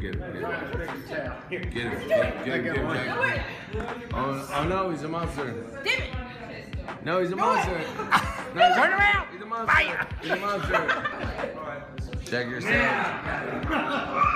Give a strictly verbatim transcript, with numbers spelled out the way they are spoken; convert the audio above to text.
Get him. Get him. Get him. Get him. Get him. Get him. Oh, oh no, he's a monster. Damn it. No, he's a monster. No, turn around. He's a monster. He's a monster. Check yourself.